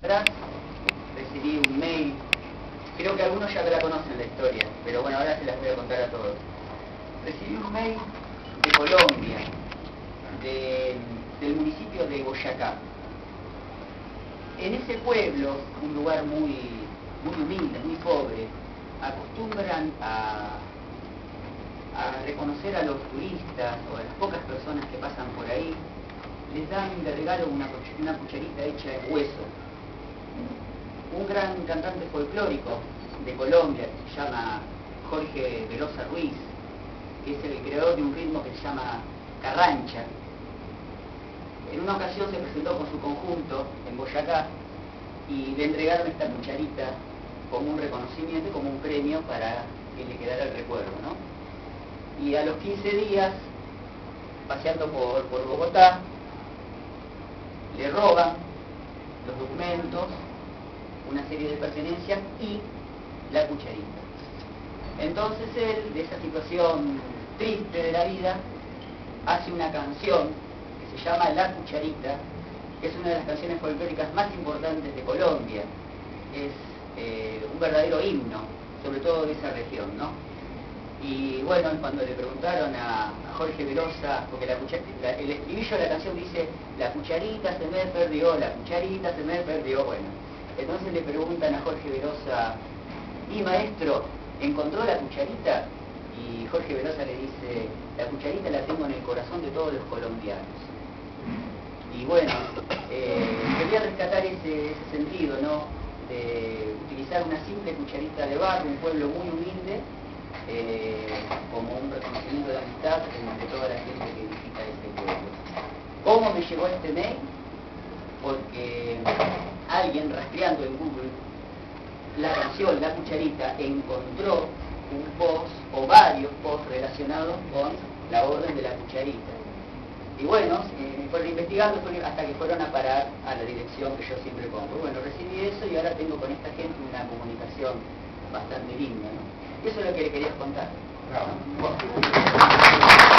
atrás recibí un mail, creo que algunos ya la conocen la historia, pero bueno, ahora se las voy a contar a todos. Recibí un mail de Colombia, del municipio de Boyacá. En ese pueblo, un lugar muy humilde, muy pobre, acostumbran a reconocer a los turistas o a las pocas personas que pasan por ahí, les dan de regalo una cucharita hecha de hueso. Un gran cantante folclórico de Colombia que se llama Jorge Velosa Ruiz, que es el creador de un ritmo que se llama carrancha, en una ocasión se presentó con su conjunto en Boyacá y le entregaron esta cucharita como un reconocimiento, como un premio para que le quedara el recuerdo, ¿no? Y a los 15 días, paseando por Bogotá, le roban los documentos, una serie de pertenencias y la cucharita. Entonces él, de esa situación triste de la vida, hace una canción que se llama La Cucharita, que es una de las canciones folclóricas más importantes de Colombia. Es un verdadero himno, sobre todo de esa región, ¿no? Y bueno, cuando le preguntaron a Jorge Velosa, porque el estribillo de la canción dice: la cucharita se me perdió, la cucharita se me perdió. Bueno, entonces le preguntan a Jorge Velosa: y maestro, ¿encontró la cucharita? Y Jorge Velosa le dice: la cucharita la tengo en el corazón de todos los colombianos. Y bueno, quería rescatar ese sentido, ¿no? De utilizar una simple cucharita de barro, un pueblo muy humilde, como un reconocimiento de amistad entre toda la gente que visita este pueblo. ¿Cómo me llegó este mail? Porque alguien rastreando en Google la canción La Cucharita encontró un post o varios posts relacionados con la orden de la cucharita. Y bueno, fueron investigando hasta que fueron a parar a la dirección que yo siempre pongo. Bueno, recibí eso y ahora tengo con esta gente una comunicación bastante linda, ¿no? Eso es lo que le quería contar. Bravo.